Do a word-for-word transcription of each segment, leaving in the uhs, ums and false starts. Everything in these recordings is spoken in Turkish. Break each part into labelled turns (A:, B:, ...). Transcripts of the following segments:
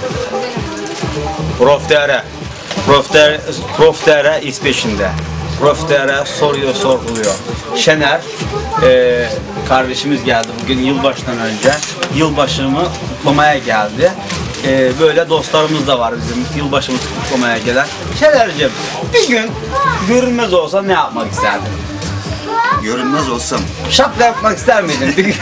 A: Prof T R. Prof T R, Prof T R iz peşinde. Prof T R soruyor, sorguluyor. Şener e, kardeşimiz geldi bugün yılbaşından önce. Yılbaşımı kutlamaya geldi. E, böyle dostlarımız da var bizim yılbaşımızı kutlamaya gelen. Şener'cim bir gün görünmez olsa ne yapmak isterdin?
B: Görünmez olsam.
A: Şapka yapmak ister miydin bir gün?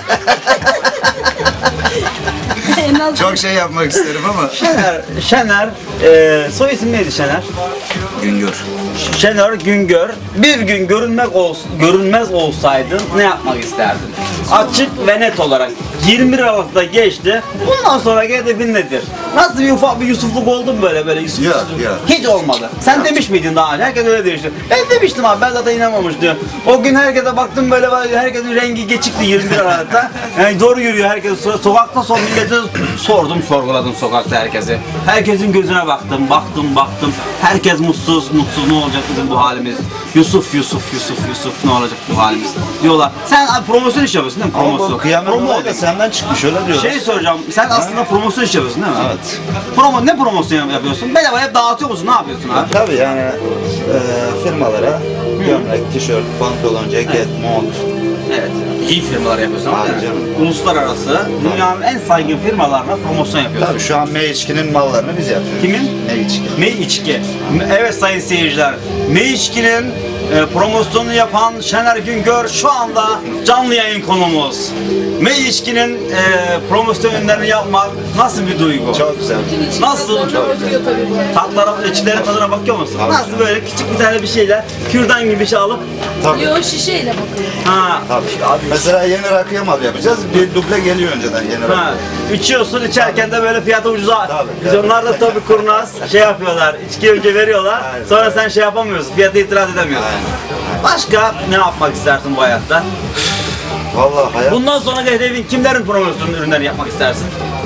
B: Çok şey yapmak isterim ama.
A: Şener, Şener, e, soy isim neydi Şener?
B: Güngör.
A: Şener Güngör, bir gün görünmek ol, görünmez olsaydın ne yapmak isterdin? Açık ve net olarak yirmi bir Aralık'ta geçti. Bundan sonra hedefin nedir? Nasıl bir ufak bir Yusufluk oldu mu böyle böyle Yusuf?
B: Yok, yok.
A: Hiç olmadı. Sen yok. Demiş miydin daha önce? Herkes öyle demişti. Ben demiştim abi, ben zaten inanmamıştım. O gün herkese baktım böyle, herkesin rengi geçikti yirmi bir Aralık'ta. Yani doğru yürüyor herkes. Sokakta son millete sordum, sorguladım sokakta herkesi. Herkesin gözüne baktım, baktım, baktım. Herkes mutsuz, mutsuz, ne olacak bizim bu halimiz? Yusuf, Yusuf, Yusuf, Yusuf, ne olacak bu halimiz? Diyorlar. Sen abi, promosyon iş yapıyorsun değil mi? Promosyon.
B: Ama kıyamet olayı da senden çıkmış öyle diyorlar.
A: Şey soracağım, sen aslında promosyon iş yapıyorsun değil mi?
B: Evet.
A: Promo, ne promosyon yapıyorsun? Bedava hep dağıtıyor musun? Ne yapıyorsun abi?
B: Tabii yani e, firmalara gömlek, tişört, pantolon, ceket, evet. Mont.
A: Evet. İyi firmalar yapıyorsun ama
B: Abi canım.
A: Uluslararası, dünyanın en saygın firmalarına promosyon yapıyorsun.
B: Tabii şu an Meiçki'nin mallarını biz yapıyoruz.
A: Kimin?
B: Meiçki.
A: Meiçki. Evet sayın seyirciler, Meiçki'nin e, promosyonunu yapan Şener Güngör şu anda canlı yayın konuğumuz. Meiçki'nin e, promosyon ürünlerini yapmak nasıl bir duygu?
B: Çok güzel.
A: Nasıl?
C: Çok güzel.
A: Tatlara, içlerin tadına bakıyor musun?
B: Tabii.
A: Nasıl böyle küçük bir tane bir şeyler, kürdan gibi bir şey alıp
B: Tabii.
C: Yo, şişeyle bakıyor.
A: ha,
B: Tabii.
A: abi,
B: Mesela yeni rakıya mal yapacağız. Bir duble geliyor önceden yeni rakı.
A: ha, içiyorsun, içerken de böyle fiyatı ucuza.
B: Tabii,
A: Biz
B: tabii.
A: onlar da tabii kurnaz şey yapıyorlar. İçki önce veriyorlar.
B: Aynen.
A: Sonra sen şey yapamıyorsun. Fiyata itiraz edemiyorsun.
B: Aynen.
A: Başka ne yapmak istersin bu hayatta?
B: Vallahi hayat
A: Bundan sonra hedefin kimlerin promosyon ürünlerini yapmak istersin?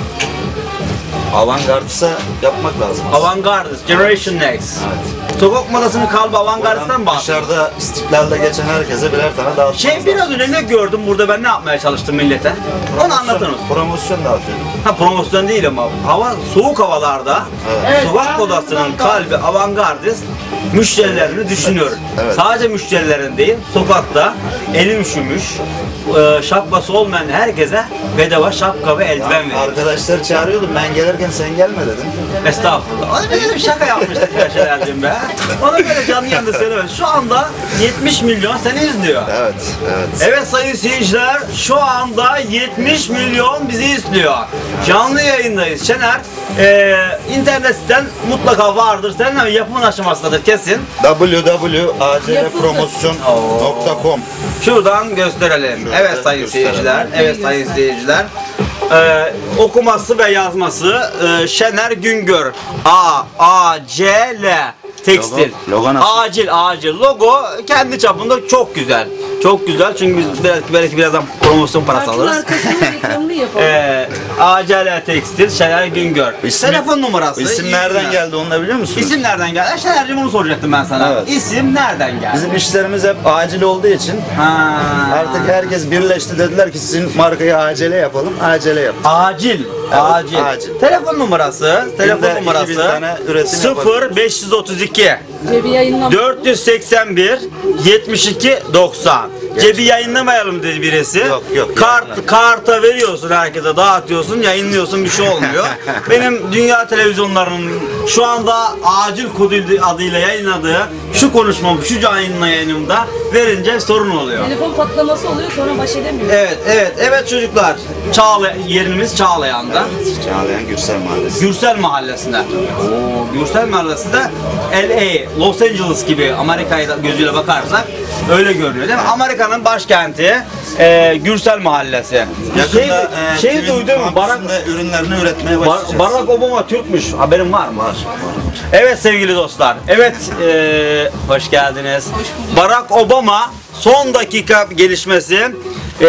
B: avantgardisa yapmak lazım. aslında.
A: Avantgardist, Generation Next.
B: Evet.
A: Sokak modasının kalıbı avantgardistten mi bahsediyorsun?
B: Dışarıda istiklalde geçen herkese birer tane dağıtmak
A: Şey
B: lazım.
A: biraz önce ne gördüm burada, ben ne yapmaya çalıştım millete? Onu anlatır mısın?
B: Promosyon dağıtıyorum.
A: Ha, promosyon değil ama hava soğuk havalarda
B: Evet.
A: sokak modasının kalbi avantgardist müşterilerini düşünüyor.
B: Evet.
A: Sadece müşterilerin değil, sokakta eli üşümüş, e, şapkası olmayan herkese bedava şapka ve eldiven veriyor.
B: Arkadaşları çağırıyordum, ben gelirken sen gelme dedim.
A: Estağfurullah. Onu böyle bir şaka yapmıştık ya Şener'cim be. Onu böyle canlı yayında söylemez. Şu anda yetmiş milyon seni izliyor.
B: Evet, evet.
A: Evet sayın seyirciler, şu anda yetmiş milyon bizi izliyor. Canlı yayındayız. Şener, e, internet siten mutlaka vardır. Senin ama yapımın aşamasındadır kesin.
B: w w w nokta a c l promosyon nokta com
A: Şuradan gösterelim.
B: Şöyle
A: Evet sayın
B: gösterelim.
A: seyirciler, evet sayın seyirciler. Ee, okuması ve yazması e, Şener Güngör. A, A, C, L. Tekstil.
B: Logo- logo nasıl?
A: Acil, acil. Logo kendi çapında çok güzel. Çok güzel çünkü biz belki, belki birazdan promosyon parası
C: Kartın
A: alırız.
C: arkasına reklamını yapalım.
A: Ee, A C L Tekstil, Şener Güngör.
B: İsmi-
A: Telefon numarası.
B: İsim
A: iyi
B: nereden
A: günler.
B: geldi onu da biliyor musunuz?
A: İsim nereden geldi? Şener'cim onu soracaktım ben sana.
B: Evet.
A: İsim nereden geldi?
B: Bizim işlerimiz hep acil olduğu için
A: Ha.
B: artık herkes birleşti, dediler ki sizin markayı acele yapalım, acele yap.
A: Acil. acil.
B: acil.
A: Telefon numarası, telefon
B: Günde iki bin
A: numarası
B: tane üretim
A: sıfır beş otuz iki
C: Cebi yayınlama.
A: dört yüz seksen bir yetmiş iki doksan. Cebi yayınlamayalım dedi birisi.
B: Yok, yok,
A: Kart
B: yayınla.
A: karta veriyorsun, herkese dağıtıyorsun, yayınlıyorsun, bir şey olmuyor. Benim dünya televizyonlarının şu anda acil kodu adıyla yayınladığı şu konuşmam, şu canlı yayınımda verince sorun oluyor.
C: Telefon patlaması oluyor, sonra baş edemiyor.
A: Evet, evet, evet çocuklar. Çağla, yerimiz Çağlayan'da.
B: Çağlayan Gürsel Mahallesi.
A: Gürsel Mahallesi'nde. Oo, Gürsel Mahallesi'nde L A, Los Angeles gibi Amerika'ya da gözüyle bakarsak öyle görünüyor değil mi? Amerika'nın başkenti e, Gürsel Mahallesi. Şey,
B: Yakında e,
A: şey
B: TÜİK
A: duydun mu? Barack,
B: kampüsünde ürünlerini üretmeye
A: Bar-
B: başlayacağız.
A: Barack Obama Türkmüş. Haberin var mı? Var. Evet sevgili dostlar. Evet, e, hoş geldiniz. Barack Obama son dakika gelişmesi, e,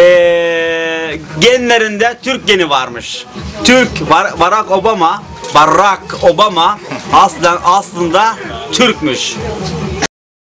A: genlerinde Türk geni varmış. Türk Bar- Barack Obama Barack Obama aslen aslında Türkmüş.